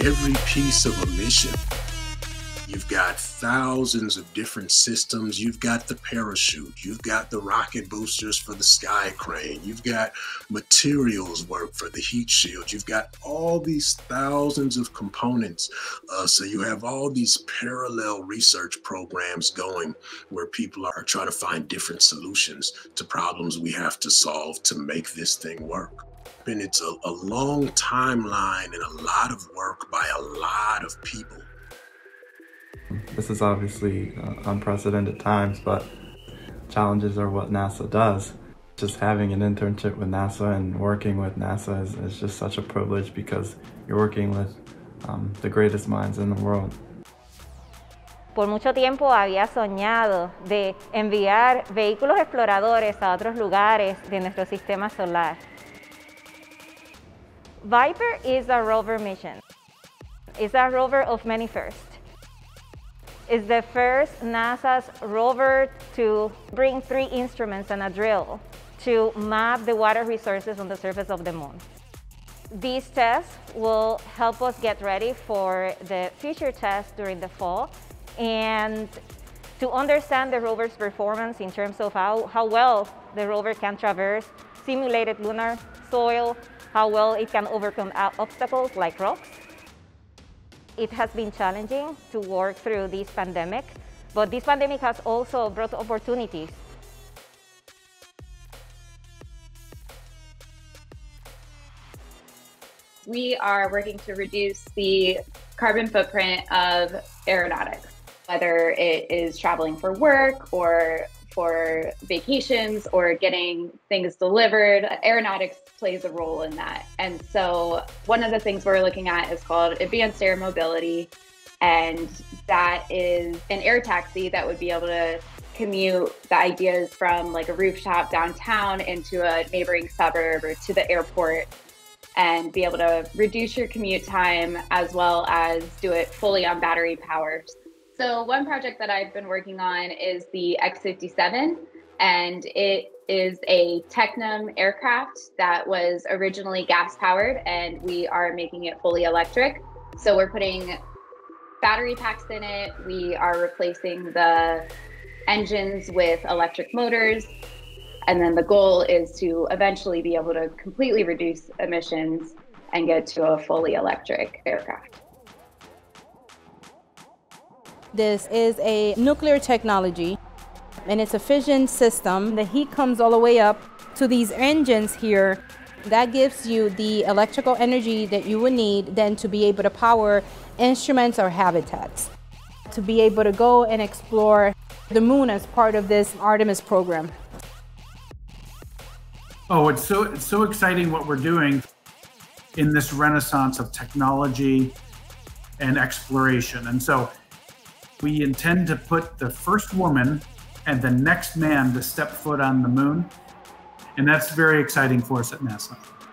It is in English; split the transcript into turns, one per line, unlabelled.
every piece of a mission. You've got thousands of different systems. You've got the parachute. You've got the rocket boosters for the sky crane. You've got materials work for the heat shield. You've got all these thousands of components. So you have all these parallel research programs going where people are trying to find different solutions to problems we have to solve to make this thing work. And it's a long timeline and a lot of work by a lot of people.
This is obviously unprecedented times, but challenges are what NASA does. Just having an internship with NASA and working with NASA is just such a privilege because you're working with the greatest minds in the world.
Por mucho tiempo había soñado de enviar vehículos exploradores a otros lugares de nuestro sistema solar. Viper is a rover mission. It's a rover of many firsts. It's the first NASA's rover to bring 3 instruments and a drill to map the water resources on the surface of the moon. These tests will help us get ready for the future tests during the fall and to understand the rover's performance in terms of how well the rover can traverse simulated lunar soil, how well it can overcome obstacles like rocks. It has been challenging to work through this pandemic, but this pandemic has also brought opportunities.
We are working to reduce the carbon footprint of aeronautics, whether it is traveling for work or for vacations or getting things delivered. Aeronautics plays a role in that. And so one of the things we're looking at is called advanced air mobility. And that is an air taxi that would be able to commute the ideas from like a rooftop downtown into a neighboring suburb or to the airport and be able to reduce your commute time as well as do it fully on battery power. So one project that I've been working on is the X-57, and it is a Technam aircraft that was originally gas-powered, and we are making it fully electric. So we're putting battery packs in it. We are replacing the engines with electric motors, and then the goal is to eventually be able to completely reduce emissions and get to a fully electric aircraft.
This is a nuclear technology, and it's a fission system. The heat comes all the way up to these engines here. That gives you the electrical energy that you would need then to be able to power instruments or habitats, to be able to go and explore the moon as part of this Artemis program.
Oh, it's so exciting what we're doing in this renaissance of technology and exploration. And so we intend to put the first woman and the next man to step foot on the moon. And that's very exciting for us at NASA.